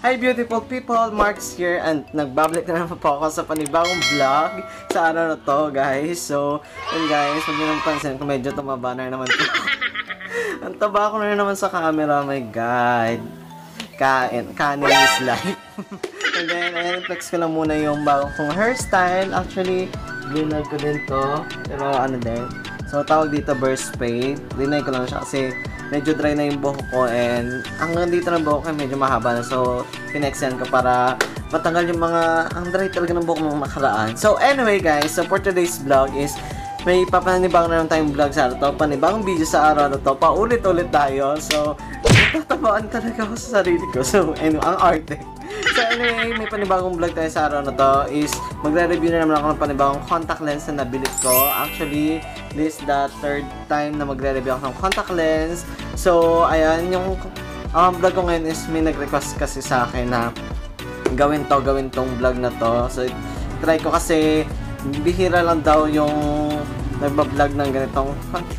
Hi beautiful people, Marks here and nagbabalik na naman po ako sa panibagong vlog sa araw na to guys. So, yun guys, huwag nyo nang pansin kung medyo tumaba na naman po. Ang taba ko na naman sa camera, oh my god. Kanin is life. And then, ayan, flex ko lang muna yung bagong kong hairstyle. Actually, linag ko din to. Pero ano din. So, tawag dito burst fade. Linag ko lang siya kasi medyo dry na yung buhok ko and hanggang dito ng buhok ko medyo mahaba na. So, kinextend ko para matanggal yung mga ang dry talaga ng buhok mong makaraan. So, anyway guys, so for today's vlog is may papanibang na naman tayong vlog sa araw to. Panibang video sa araw na to. Paulit-ulit tayo. So, tatabaan talaga ako sa sarili ko. So, anyway, ang arte. So anyway, may panibagong vlog tayo sa araw na to is magre-review na naman ako ng panibagong contact lens na nabili ko. Actually, this is the third time na magre-review ako ng contact lens. So, ayan, yung vlog ko ngayon is may nag-request kasi sa akin na gawin tong vlog na to. So, try ko kasi bihira lang daw yung nagbablog ng ganitong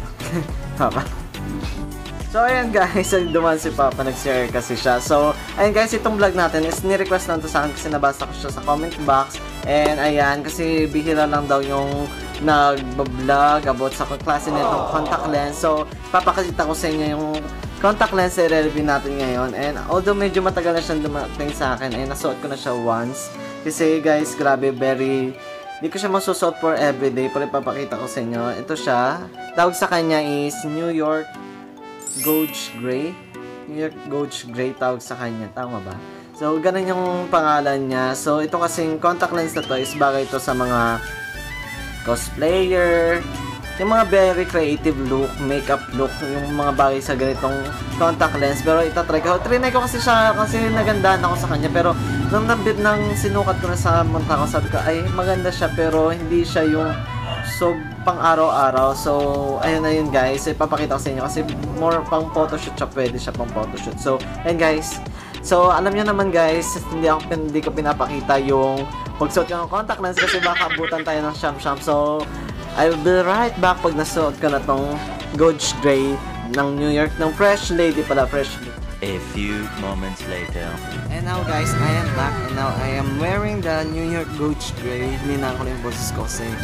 So, ayan guys, duman si Papa, nag-share kasi siya. So, ayan guys, itong vlog natin is ni-request lang to sa akin kasi nabasa ko siya sa comment box. And ayan, kasi bihira lang daw yung nag-vlog about sa klase nitong contact lens. So, papakita ko sa inyo yung contact lens na i-review natin ngayon. And although medyo matagal na siyang dumating sa akin, ay nasuot ko na siya once. Kasi guys, grabe, hindi ko siya masusuot for everyday. Pero ipapakita ko sa inyo. Ito siya. Tawag sa kanya is New York Gouge Gray. New York Gouge Gray tawag sa kanya. Tama ba? So, ganun yung pangalan niya. So, ito kasing contact lens na to is bagay ito sa mga cosplayer, yung mga very creative look, makeup look, yung mga bagay sa ganitong contact lens. Pero itatry ko. Trinay ko kasi siya kasi nagandaan ako sa kanya. Pero nung sinukat ko na sa mata ko, sabi ko, ay maganda siya pero hindi siya yung pang araw-araw. So, ayun na yun guys. Ipapakita ko sa inyo kasi more pang photoshoot siya. Pwede siya pang photoshoot. So, ayun guys. So, alam nyo naman guys, hindi ko pinapakita yung pagsuot ko ng contact lens kasi baka abutan tayo ng sham-sham. So, I will be right back pag nasuot ko na tong Gouge Gray ng New York, ng Fresh Lady pala, Fresh Lady. A few moments later. And now guys, I am back and now I am wearing the New York Gouge Gray. Hinina ko lang yung boses ko kasi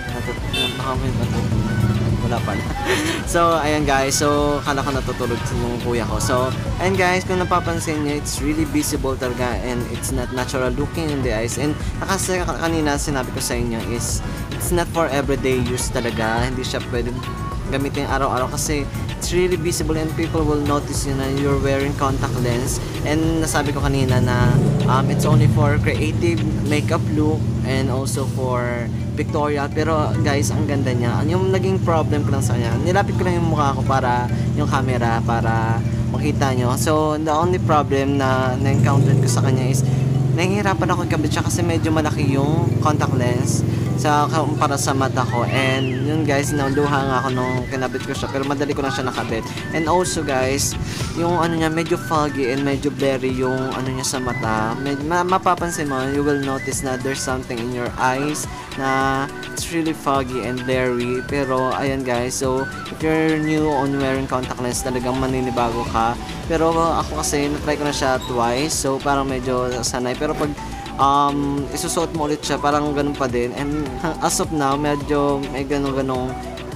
wala pala. So, ayan guys. So, kala ko natutulog yung kuya ko. So, ayan guys, kung napapansin nyo, it's really visible talaga and it's not natural looking in the eyes. And kasi kanina sinabi ko sa inyo is it's not for everyday use talaga. Hindi siya pwedeng gamitin araw-araw kasi it's really visible and people will notice you na you're wearing contact lens. And nasabi ko kanina na it's only for creative makeup look and also for pictorial. Pero guys, ang ganda niya. Yung naging problem ko lang sa kanya, nilapit ko lang yung mukha ko para yung camera para makita nyo. So the only problem na na-encounter ko sa kanya is nahihirapan ako ikabit siya kasi medyo malaki yung contact lens para sa mata ko. And yun guys, naluha nga ako nung kinabit ko siya pero madali ko lang siya nakabit. And also guys, yung ano niya medyo foggy and medyo blurry yung ano niya sa mata. Mapapansin mo, you will notice na there's something in your eyes na it's really foggy and blurry. Pero ayan guys, so if you're new on wearing contact lens, talagang maninibago ka. Pero ako kasi na-try ko na siya twice, so parang medyo sanay. Pero pag isusuot mo ulit siya, parang ganun pa din. And as of now, medyo may ganong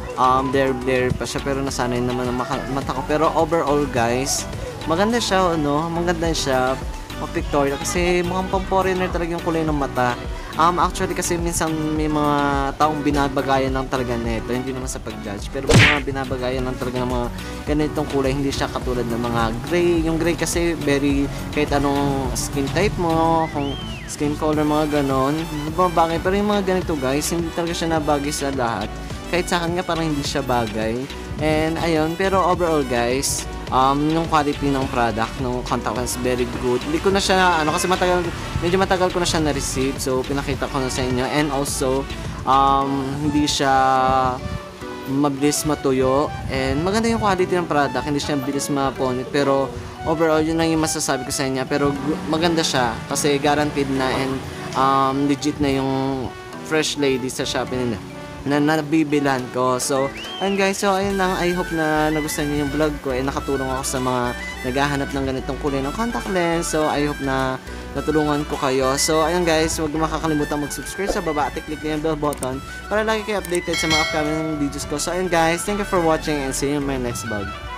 blur pa siya, pero nasanay naman ang mata ko. Pero overall guys, maganda siya, maganda siya pictorial kasi mukhang pang-foreigner talaga yung kulay ng mata. Actually kasi minsan may mga taong binabagayan lang talaga nito, hindi naman sa pag-judge, pero may mga binabagayan lang talaga ng mga ganitong kulay, hindi siya katulad ng mga gray. Yung gray kasi very, kahit anong skin type mo, kung skin color, mga ganon, bagay. Pero yung mga ganito guys, hindi talaga siya nabagay sa lahat. Kahit sa akin nga parang hindi siya bagay. And ayun, pero overall guys, yung quality ng product, ng contact lens, very good. Hindi ko na siya, kasi medyo matagal ko na siya na-receive. So, pinakita ko na sa inyo. And also, hindi siya mabilis matuyo. And maganda yung quality ng product. Hindi siya mabilis mapunit. Pero, overall, yun lang yung masasabi ko sa inyo. Pero, maganda siya. Kasi, guaranteed na and legit na yung Fresh Lady sa Shopee nila na nabibilan ko. So, ayun guys, so ayun lang. I hope na nagustuhan niyo yung vlog ko and nakatulong ako sa mga naghahanap ng ganitong kulay ng contact lens. So I hope na natulungan ko kayo. So ayun guys, huwag makakalimutan mag-subscribe sa baba at i-click na yung bell button para lagi kayo updated sa mga upcoming videos ko. So ayun guys, thank you for watching and see you in my next vlog.